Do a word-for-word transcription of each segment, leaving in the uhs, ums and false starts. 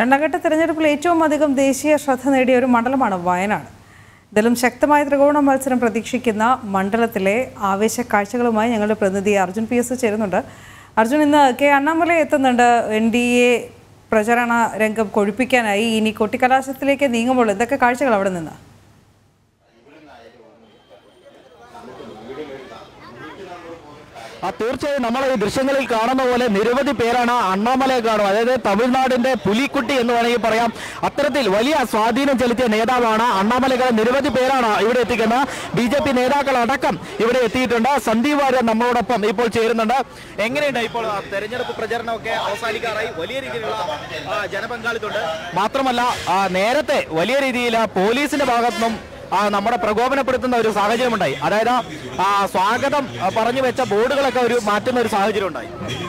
രണ്ടാംഘട്ട തെരഞ്ഞെടുപ്പിൽ ഏറ്റവും അധികം ദേശീയ ശ്രദ്ധ നേടിയ ഒരു മണ്ഡലമാണ് വയനാട്. ഇതിലും ശക്തമായ ത്രികോണ മത്സരം പ്രതീക്ഷിക്കുന്ന മണ്ഡലത്തിലെ ആവേശ കാഴ്ചകളുമായി ഞങ്ങളുടെ പ്രതിനിധി അർജുൻ പി എസ് ചേരുന്നുണ്ട്. അർജുൻ, ഇന്ന് കെ അണ്ണാമലൈ എത്തുന്നുണ്ട്. എൻ ഡി എ പ്രചരണ രംഗം കൊഴുപ്പിക്കാനായി ഇനി കൊട്ടിക്കലാശത്തിലേക്ക് നീങ്ങുമ്പോൾ എന്തൊക്കെ കാഴ്ചകൾ അവിടെ നിന്ന്? തീർച്ചയായും നമ്മൾ ഈ ദൃശ്യങ്ങളിൽ കാണുന്ന പോലെ നിരവധി പേരാണ് അണ്ണാമലയെ കാണും. അതായത് തമിഴ്നാടിന്റെ പുലിക്കുട്ടി എന്ന് വേണമെങ്കിൽ പറയാം. അത്തരത്തിൽ വലിയ സ്വാധീനം ചെലുത്തിയ നേതാവാണ് അണ്ണാമലൈ. നിരവധി പേരാണ് ഇവിടെ എത്തിക്കുന്നത്. ബി ജെ പി നേതാക്കളടക്കം ഇവിടെ എത്തിയിട്ടുണ്ട്. സന്ദീപ് വാര്യർ നമ്മളോടൊപ്പം ഇപ്പോൾ ചേരുന്നുണ്ട്. എങ്ങനെയുണ്ട് ഇപ്പോൾ തെരഞ്ഞെടുപ്പ് പ്രചരണമൊക്കെ അവസാനിക്കാറായി? വലിയ രീതിയിലുള്ള ജനപങ്കാളിത്തമുണ്ട്. മാത്രമല്ല നേരത്തെ വലിയ രീതിയിൽ പോലീസിന്റെ ഭാഗത്തുനിന്നും നമ്മുടെ പ്രകോപനപ്പെടുത്തുന്ന ഒരു സാഹചര്യമുണ്ടായി. അതായത് സ്വാഗതം പറഞ്ഞു വെച്ച ബോർഡുകളൊക്കെ ഒരു മാറ്റുന്ന ഒരു സാഹചര്യം ഉണ്ടായി.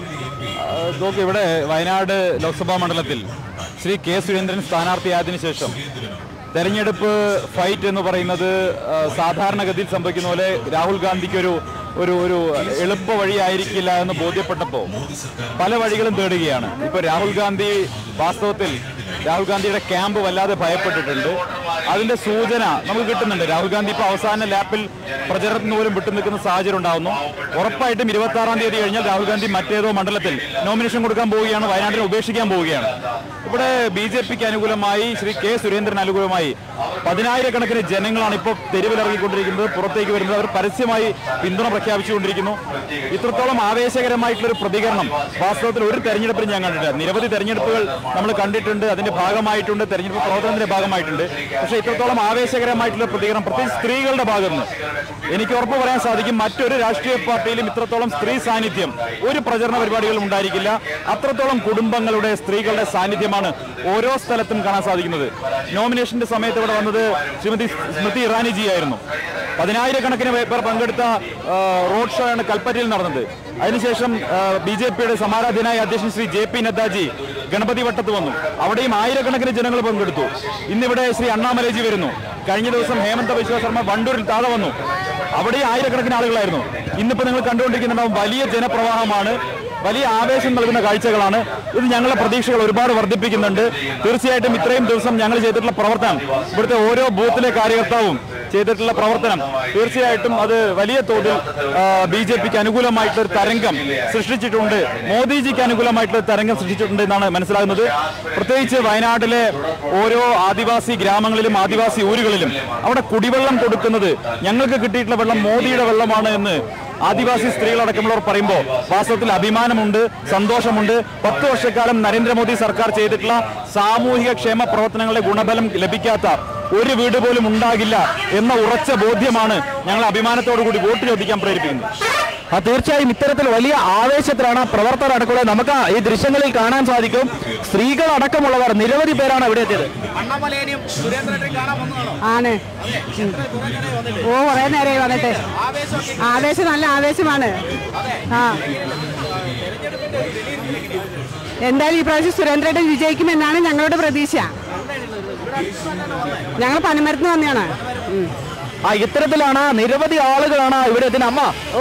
നോക്കി, ഇവിടെ വയനാട് ലോക്സഭാ മണ്ഡലത്തിൽ ശ്രീ കെ സുരേന്ദ്രൻ സ്ഥാനാർത്ഥിയായതിനു ശേഷം തെരഞ്ഞെടുപ്പ് ഫൈറ്റ് എന്ന് പറയുന്നത് സാധാരണഗതിയിൽ സംഭവിക്കുന്ന പോലെ രാഹുൽ ഗാന്ധിക്കൊരു ഒരു ഒരു എളുപ്പ വഴിയായിരിക്കില്ല എന്ന് ബോധ്യപ്പെട്ടപ്പോൾ പല വഴികളും തേടുകയാണ്. ഇപ്പോൾ രാഹുൽ ഗാന്ധി വാസ്തവത്തിൽ രാഹുൽ ഗാന്ധിയുടെ ക്യാമ്പ് വല്ലാതെ ഭയപ്പെട്ടിട്ടുണ്ട്. അതിന്റെ സൂചന നമുക്ക് കിട്ടുന്നുണ്ട്. രാഹുൽ ഗാന്ധി ഇപ്പോൾ അവസാന ലാപ്പിൽ പ്രചരണത്തിന് പോലും വിട്ടു നിൽക്കുന്ന സാഹചര്യം ഉണ്ടാകുന്നു. ഉറപ്പായിട്ടും ഇരുപത്തി ആറാം തീയതി കഴിഞ്ഞാൽ രാഹുൽ ഗാന്ധി മറ്റേതോ മണ്ഡലത്തിൽ നോമിനേഷൻ കൊടുക്കാൻ പോവുകയാണ്, വയനാട്ടിനെ ഉപേക്ഷിക്കാൻ പോവുകയാണ്. ഇവിടെ ബി ജെ പിക്ക് അനുകൂലമായി ശ്രീ കെ സുരേന്ദ്രൻ അനുകൂലമായി പതിനായിരക്കണക്കിന് ജനങ്ങളാണ് ഇപ്പോൾ തെരുവിലിറങ്ങിക്കൊണ്ടിരിക്കുന്നത്, പുറത്തേക്ക് വരുന്നത്. അവർ പരസ്യമായി പിന്തുണ പ്രഖ്യാപിച്ചുകൊണ്ടിരിക്കുന്നു. ഇത്രത്തോളം ആവേശകരമായിട്ടുള്ളൊരു പ്രതികരണം വാസ്തവത്തിൽ ഒരു തെരഞ്ഞെടുപ്പിലും ഞാൻ കണ്ടിട്ടില്ല. നിരവധി തെരഞ്ഞെടുപ്പുകൾ നമ്മൾ കണ്ടിട്ടുണ്ട്, അതിന്റെ ഭാഗമായിട്ടുണ്ട്, തെരഞ്ഞെടുപ്പ് പ്രവർത്തനത്തിന്റെ ഭാഗമായിട്ടുണ്ട്. പക്ഷേ ഇത്രത്തോളം ആവേശകരമായിട്ടുള്ള പ്രതികരണം പ്രത്യേകിച്ച് സ്ത്രീകളുടെ ഭാഗത്ത് നിന്ന് എനിക്ക് ഉറപ്പ് പറയാൻ സാധിക്കും, മറ്റൊരു രാഷ്ട്രീയ പാർട്ടിയിലും ഇത്രത്തോളം സ്ത്രീ സാന്നിധ്യം ഒരു പ്രചരണ പരിപാടികളും ഉണ്ടായിരിക്കില്ല. അത്രത്തോളം കുടുംബങ്ങളുടെ സ്ത്രീകളുടെ സാന്നിധ്യമാണ് ഓരോ സ്ഥലത്തും കാണാൻ സാധിക്കുന്നത്. നോമിനേഷന്റെ സമയത്ത് ഇവിടെ വന്നത് ശ്രീമതി സ്മൃതി ഇറാനിജി ആയിരുന്നു. പതിനായിരക്കണക്കിന് പേർ പങ്കെടുത്ത റോഡ് ഷോ ആണ് കൽപ്പറ്റയിൽ നടന്നത്. അതിനുശേഷം ബി ജെ പിയുടെ സമാരാധ്യനായ അധ്യക്ഷൻ ശ്രീ ജെ പി നദ്ദാജി ഗണപതി വട്ടത്ത് വന്നു. അവിടെയും ആയിരക്കണക്കിന് ജനങ്ങൾ പങ്കെടുത്തു. ഇന്നിവിടെ ശ്രീ അണ്ണാമലൈജി വരുന്നു. കഴിഞ്ഞ ദിവസം ഹേമന്ത ബിശ്വ ശർമ്മ വണ്ടൂരിൽ താഴെ വന്നു. അവിടെയും ആയിരക്കണക്കിന് ആളുകളായിരുന്നു. ഇന്നിപ്പോൾ നിങ്ങൾ കണ്ടുകൊണ്ടിരിക്കുന്നുണ്ടാവും വലിയ ജനപ്രവാഹമാണ്, വലിയ ആവേശം നൽകുന്ന കാഴ്ചകളാണ്. ഇത് ഞങ്ങളുടെ പ്രതീക്ഷകൾ ഒരുപാട് വർദ്ധിപ്പിക്കുന്നുണ്ട്. തീർച്ചയായിട്ടും ഇത്രയും ദിവസം ഞങ്ങൾ ചെയ്തിട്ടുള്ള പ്രവർത്തനം, ഇവിടുത്തെ ഓരോ ബൂത്തിലെ കാര്യകർത്താവും ചെയ്തിട്ടുള്ള പ്രവർത്തനം തീർച്ചയായിട്ടും അത് വലിയ തോതിൽ ബി ജെ പിക്ക് അനുകൂലമായിട്ടൊരു തരംഗം സൃഷ്ടിച്ചിട്ടുണ്ട്, മോദിജിക്ക് അനുകൂലമായിട്ടുള്ള തരംഗം സൃഷ്ടിച്ചിട്ടുണ്ട് എന്നാണ് മനസ്സിലാകുന്നത്. പ്രത്യേകിച്ച് വയനാട്ടിലെ ഓരോ ആദിവാസി ഗ്രാമങ്ങളിലും ആദിവാസി ഊരുകളിലും അവിടെ കുടിവെള്ളം കൊടുക്കുന്നത് ഞങ്ങൾക്ക് കിട്ടിയിട്ടുള്ള വെള്ളം മോദിയുടെ വെള്ളമാണ് എന്ന് ആദിവാസി സ്ത്രീകളടക്കമുള്ളവർ പറയുമ്പോൾ വാസ്തവത്തിൽ അഭിമാനമുണ്ട്, സന്തോഷമുണ്ട്. പത്ത് വർഷക്കാലം നരേന്ദ്രമോദി സർക്കാർ ചെയ്തിട്ടുള്ള സാമൂഹിക ക്ഷേമ പ്രവർത്തനങ്ങളുടെ ഗുണഫലം ലഭിക്കാത്ത ഒരു വീട് പോലും ഉണ്ടാകില്ല എന്ന ഉറച്ച ബോധ്യമാണ് ഞങ്ങൾ അഭിമാനത്തോടു കൂടി വോട്ട് ചോദിക്കാൻ പ്രേരിപ്പിക്കുന്നത്. ആ തീർച്ചയായും ഇത്തരത്തിൽ വലിയ ആവേശത്തിലാണ് പ്രവർത്തകർ അടക്കമുള്ളത്. നമുക്ക് ഈ ദൃശ്യങ്ങളിൽ കാണാൻ സാധിക്കും. സ്ത്രീകൾ അടക്കമുള്ളവർ നിരവധി പേരാണ് ഇവിടെ എത്തിയത്. ആണ്. ഓ കുറെ നേരമായി വന്നിട്ട്. ആവേശം നല്ല ആവേശമാണ്. ആ എന്തായാലും ഈ പ്രാവശ്യം സുരേന്ദ്രേട്ടൻ വിജയിക്കുമെന്നാണ് ഞങ്ങളുടെ പ്രതീക്ഷ. ഞങ്ങൾ പനമരത്തിന് വന്നെയാണ്. ആ ഇത്തരത്തിലാണ് നിരവധി ആളുകളാണ് ഇവിടെ എത്തുന്നത്. അമ്മ ഓ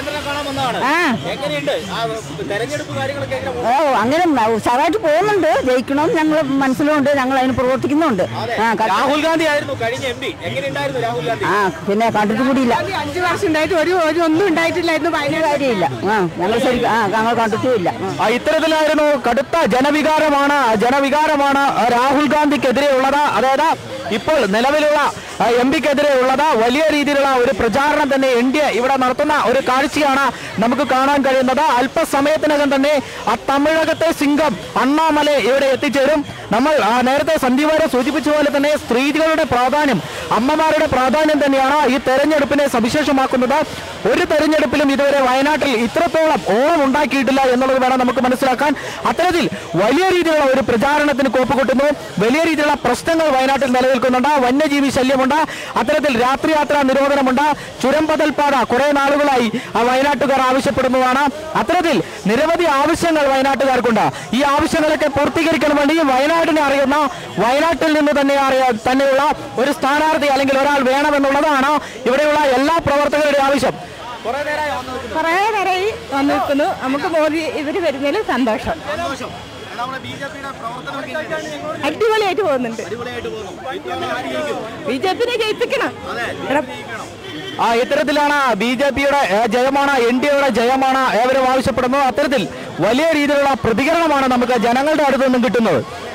ഓ അങ്ങനെ ഉഷാറായിട്ട് പോകുന്നുണ്ട്. ജയിക്കണം ഞങ്ങൾ മനസ്സിലുണ്ട്, ഞങ്ങൾ അതിന് പ്രവർത്തിക്കുന്നുണ്ട്. രാഹുൽ ഗാന്ധി ആയിരുന്നു ആ പിന്നെ കണ്ടിട്ട് കൂടിയില്ല. അഞ്ചു വർഷം ഉണ്ടായിട്ട് ഒരു ഒരു ഒന്നും ഉണ്ടായിട്ടില്ലായിരുന്നു. ഭയങ്കര കാര്യമില്ല. ആ ഞങ്ങൾ ശരിക്കും ആ ഞങ്ങൾ കണ്ടിട്ടുമില്ല. ആ ഇത്തരത്തിലായിരുന്നു. കടുത്ത ജനവികാരമാണ് ജനവികാരമാണ് രാഹുൽ ഗാന്ധിക്കെതിരെ ഉള്ളത്. അതായത് ഇപ്പോൾ നിലവിലുള്ള എം പിക്കെതിരെ ഉള്ളത്. വലിയ രീതിയിലുള്ള ഒരു പ്രചാരണം തന്നെ എൻ ഡി എ ഇവിടെ നടത്തുന്ന ഒരു കാഴ്ചയാണ് നമുക്ക് കാണാൻ കഴിയുന്നത്. അല്പസമയത്തിനകം തന്നെ ആ തമിഴകത്തെ സിംഗം അണ്ണാമലൈ ഇവിടെ എത്തിച്ചേരും. നമ്മൾ നേരത്തെ സന്ദീപ് വാര്യർ സൂചിപ്പിച്ച പോലെ തന്നെ സ്ത്രീകളുടെ പ്രാധാന്യം, അമ്മമാരുടെ പ്രാധാന്യം തന്നെയാണ് ഈ തെരഞ്ഞെടുപ്പിനെ സവിശേഷമാക്കുന്നത്. ഒരു തെരഞ്ഞെടുപ്പിലും ഇതുവരെ വയനാട്ടിൽ ഇത്രത്തോളം ഓളം ഉണ്ടാക്കിയിട്ടില്ല എന്നുള്ളത് വേണം നമുക്ക് മനസ്സിലാക്കാൻ. അത്തരത്തിൽ വലിയ രീതിയിലുള്ള ഒരു പ്രചാരണത്തിന് കോപ്പ് കൊട്ടുന്നു. വലിയ രീതിയിലുള്ള പ്രശ്നങ്ങൾ വയനാട്ടിൽ നിലനിൽക്കുന്നുണ്ട്. വന്യജീവി ശല്യമുണ്ട്. അത്തരത്തിൽ രാത്രിയാത്രാ നിരോധനമുണ്ട്. ചുരം ബദൽപാത കുറെ നാളുകളായി വയനാട്ടുകാർ ആവശ്യപ്പെടുന്നതാണ്. അത്തരത്തിൽ നിരവധി ആവശ്യങ്ങൾ വയനാട്ടുകാർക്കുണ്ട്. ഈ ആവശ്യങ്ങളൊക്കെ പൂർത്തീകരിക്കാൻ വേണ്ടി വയനാടിനെ അറിയുന്ന, വയനാട്ടിൽ നിന്ന് തന്നെ അറിയാ തന്നെയുള്ള ഒരു സ്ഥാനാർത്ഥി അല്ലെങ്കിൽ ഒരാൾ വേണമെന്നുള്ളതാണ് ഇവിടെയുള്ള എല്ലാ പ്രവർത്തകരുടെയും ആവശ്യം. കുറേ നേരമായി വന്നു നിൽക്കുന്നു. നമുക്ക് മോദി ഇവർ വരുന്നതിൽ സന്തോഷം. അടിപൊളിയായിട്ട് പോകുന്നുണ്ട്. ബി ജെ പിനെ ജയിപ്പിക്കണം. ആ ഇത്തരത്തിലാണ് ബി ജെ പിയുടെ ജയമാണ്, എൻ ഡി എയുടെ ജയമാണ് ഏവരും ആവശ്യപ്പെടുന്നത്. അത്തരത്തിൽ വലിയ രീതിയിലുള്ള പ്രതികരണമാണ് നമുക്ക് ജനങ്ങളുടെ അടുത്ത് നിന്നും കിട്ടുന്നത്.